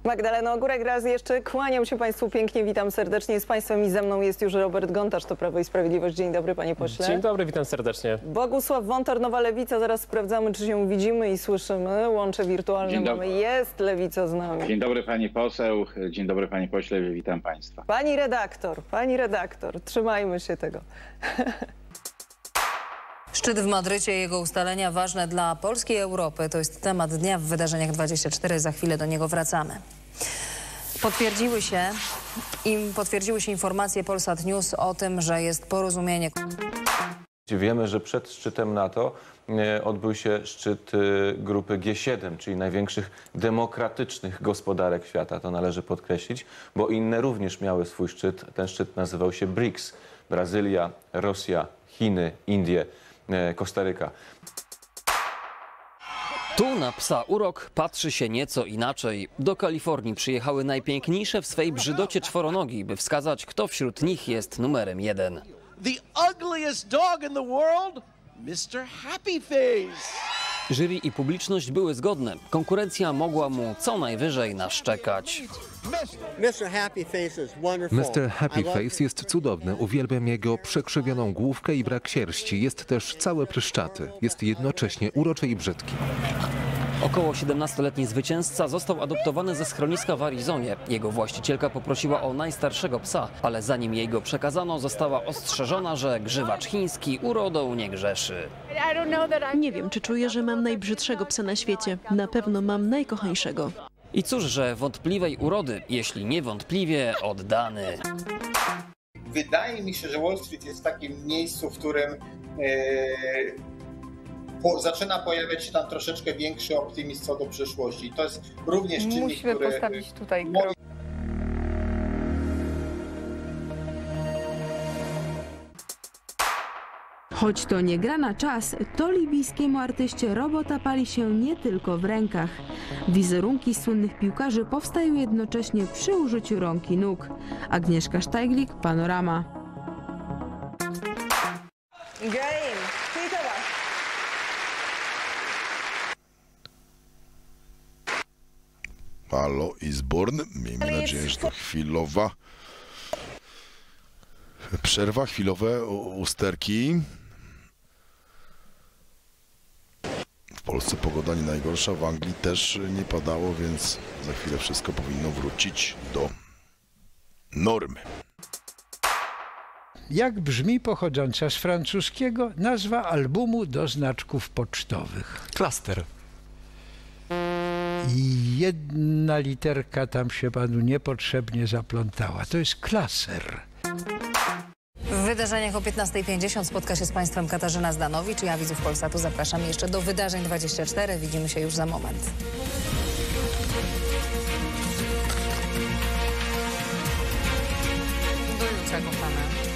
Magdalena Ogórek, raz jeszcze kłaniam się Państwu pięknie, witam serdecznie z Państwem i ze mną jest już Robert Gontarz, to Prawo i Sprawiedliwość. Dzień dobry, panie pośle. Dzień dobry, witam serdecznie. Bogusław Wontor, Nowa Lewica, zaraz sprawdzamy, czy się widzimy i słyszymy. Łącze wirtualne mamy, jest Lewica z nami. Dzień dobry pani poseł, dzień dobry panie pośle, witam państwa. Pani redaktor, trzymajmy się tego. Szczyt w Madrycie i jego ustalenia ważne dla Polski i Europy. To jest temat dnia w Wydarzeniach 24. Za chwilę do niego wracamy. Potwierdziły się informacje Polsat News o tym, że jest porozumienie. Wiemy, że przed szczytem NATO odbył się szczyt grupy G7, czyli największych demokratycznych gospodarek świata. To należy podkreślić, bo inne również miały swój szczyt. Ten szczyt nazywał się BRICS. Brazylia, Rosja, Chiny, Indie, Kostaryka. Tu na psa urok patrzy się nieco inaczej. Do Kalifornii przyjechały najpiękniejsze w swej brzydocie czworonogi, by wskazać, kto wśród nich jest numerem 1. The ugliest dog in the world, Mr. Happy Face. Jury i publiczność były zgodne. Konkurencja mogła mu co najwyżej naszczekać. Mr. Happy Face jest cudowny. Uwielbiam jego przekrzywioną główkę i brak sierści. Jest też cały pryszczaty. Jest jednocześnie uroczy i brzydki. Około 17-letni zwycięzca został adoptowany ze schroniska w Arizonie. Jego właścicielka poprosiła o najstarszego psa, ale zanim jej go przekazano, została ostrzeżona, że grzywacz chiński urodą nie grzeszy. Nie wiem, czy czuję, że mam najbrzydszego psa na świecie. Na pewno mam najkochańszego. I cóż, że wątpliwej urody, jeśli niewątpliwie oddany. Wydaje mi się, że Wall Street jest w takim miejscu, w którym zaczyna pojawiać się tam troszeczkę większy optymizm co do przyszłości. I to jest również czynnik, Musimy który postawić tutaj Choć to nie gra na czas, to libijskiemu artyście robota pali się nie tylko w rękach. Wizerunki słynnych piłkarzy powstają jednocześnie przy użyciu rąk i nóg. Agnieszka Sztajglik, Panorama. Halo Eastbourne, miejmy nadzieję, że to chwilowa przerwa, chwilowe usterki. W Polsce pogoda nie najgorsza, w Anglii też nie padało, więc za chwilę wszystko powinno wrócić do normy. Jak brzmi pochodząca z francuskiego nazwa albumu do znaczków pocztowych? Cluster. I jedna literka tam się panu niepotrzebnie zaplątała. To jest klaser. W Wydarzeniach o 15:50 spotka się z Państwem Katarzyna Zdanowicz. Ja widzów Polsatu zapraszam jeszcze do Wydarzeń 24. Widzimy się już za moment. Do jutra, kochane.